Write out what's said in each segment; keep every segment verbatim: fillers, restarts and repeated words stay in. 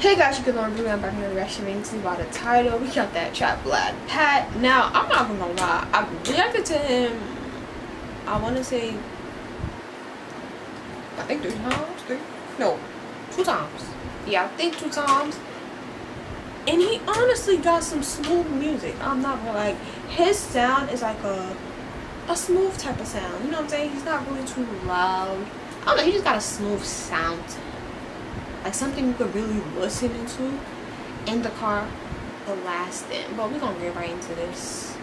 Hey guys, you can learn me. I'm back in the reaction video by the title. We got that Trap Lad Pat. Now, I'm not gonna lie. I reacted to him, I want to say, I think three times. Three? No, two times. Yeah, I think two times. And he honestly got some smooth music. I'm not gonna like. His sound is like a a smooth type of sound. You know what I'm saying? He's not really too loud. I don't know. He just got a smooth sound to him. Like something you could really listen into in the car, blasting. But we're gonna get right into this.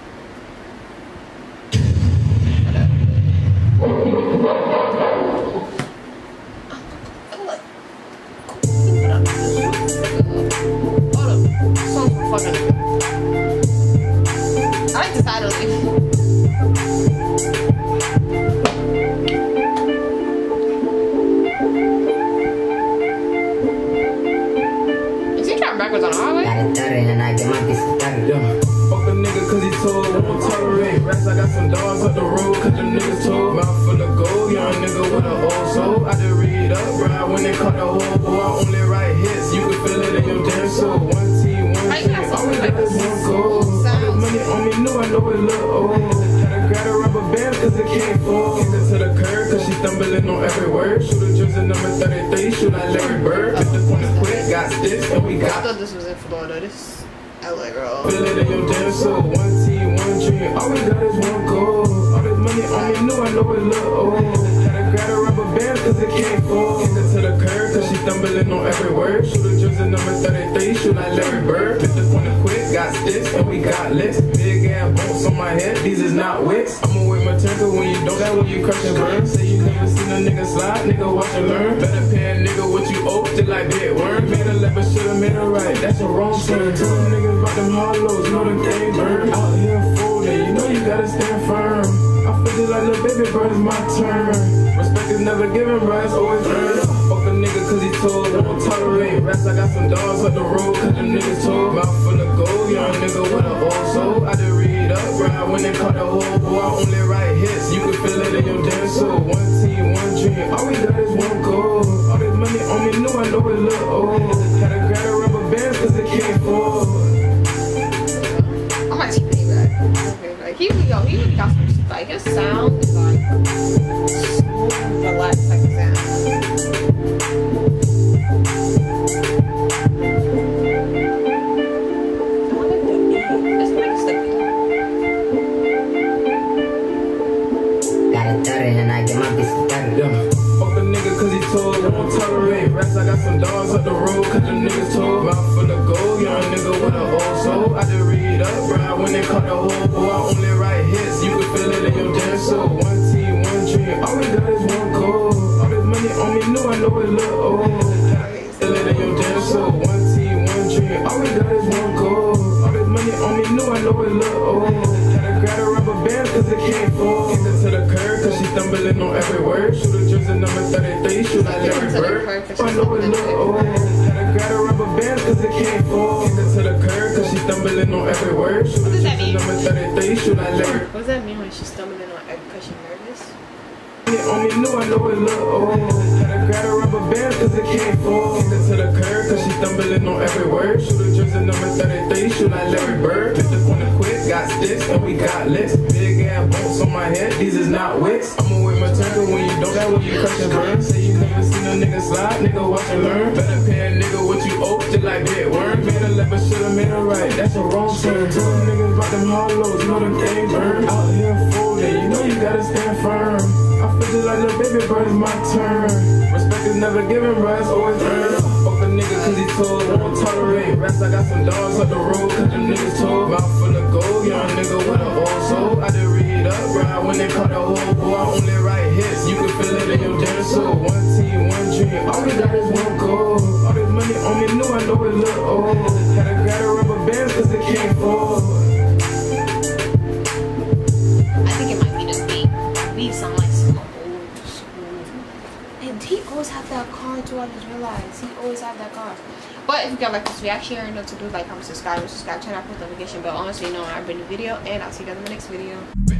I like the title. Backwards on the highway? And I get my bitch started. Yeah. Fuck a nigga cause he told, won't tolerate rats. I got some dogs up the road cause the niggas told. Mouth full of gold, young nigga with an old soul. I just read up, ride when they caught the whole boy. I only write hits, you can feel it in your damn soul. One team, one team, always got this one goal. All this money on me, knew I know it look old. Had to grab a rubber band cause it can't fall. Kicked her to the curb cause she stumbling on every word. Shoot a jersey number thirty-three, shoot like Larry Bird. Hit the point quick, got sticks and we got. I thought this was in Florida. This L A girl. Feel it in your damn soul. One team, one dream. All we got is one goal. All this money on me, knew I know it look old. Had to grab a rubber band cause it can't fall. Kicked her to the curb cause she stumbling on every word. Shoot a jersey number thirty-three, shoot like Larry Bird. Hit the point quick, got sticks and we got licks. Big ass bolts on my head, these is not wicks. I'ma wait my turn cause when you don't, that when you crush and burn. Say you never seen a nigga slide, nigga watch and learn. Better pay a nigga what you owe, just like big worm. Made a left but should've made a right, that's a wrong turn. Tell them niggas about them hollows, know them things burn. Out here folding, you know you gotta stand firm. I feel just like little baby bird, it's my turn. Respect is never given, bro, it's always earned. Fuck a nigga cause he told, won't tolerate rats. I got some dogs up the road cause the niggas told. Mouth full of gold, young nigga with an old soul. I just read up, ride when they caught the whole boy. I only write hits, you can feel it in your damn soul. One team, one dream, all we got is one goal. All this money on me, knew I know it look old. Had to grab a rubber band cause it can't fall. I might take that. Like he really, yo, he really got some, like his sound is like smooth, relaxed type of sound. Won't tolerate rats. I got some dogs up the road cause the niggas told. Mouth full of gold, young nigga with an old soul. I just read up, ride when they caught the whole boy. I only write hits, you can feel it in your damn soul. One team, one dream, all we got is one goal. All this money on me, knew I know it look old. Feel it in your damn soul. One team, one dream, all we got is one goal. All this money on me, knew I know it look old. Had to grab a rubber band cause it can't fall. Kicked her to the curb cause she stumbling on every word. Shoot a jersey number thirty-three, shoot like Larry Bird. I know it look old. Had to grab a rubber band cause it can't fall. Kicked her to the curb cause she stumbling on every word. Shoot a jersey number thirty-three, shoot like Larry. What does that mean when she's stumbling on every cause she's nervous? On me, knew I know it look old. Had to grab a rubber band cause it can't fall. Kicked her to the curb cause she stumbling on every word. Shoot a jersey number thirty-three, shoot like Larry Bird. Hit the point quick, got sticks and we got licks. Big ass bolts on my head, these is not wicks. I'ma wait my turn cause when you don't, that when you crush and burn. Say you never seen a nigga slide, nigga watch and learn. Better pay a nigga what you owe, just like big worm. Made a left but should've made a right, that's a wrong turn. Tell them niggas about them hollows, know them things burn. Out here folding, you know you gotta stand firm. I feel just like little baby bird, it's my turn. Respect is never given, bro, it's always earned. Fuck a nigga cause he told, won't tolerate rats. I got some dogs up the road cause the niggas told. Mouth full of gold, young nigga with an old soul. I just read up, ride when they caught the whole boy. I only write hits, you can feel it in your damn soul. One team, one dream, all we got is one goal. All this money on me, knew I know it look old. Had to grab a rubber band cause it can't fall. I think it might be the beat. The beat sound like some old school. And he always have that car too, I just realized. He always have that car. But if you guys like this reaction, you already know what to do. Like, comment, subscribe, subscribe, turn on post notification bell. Honestly, you know when I bring a video. And I'll see you guys in the next video.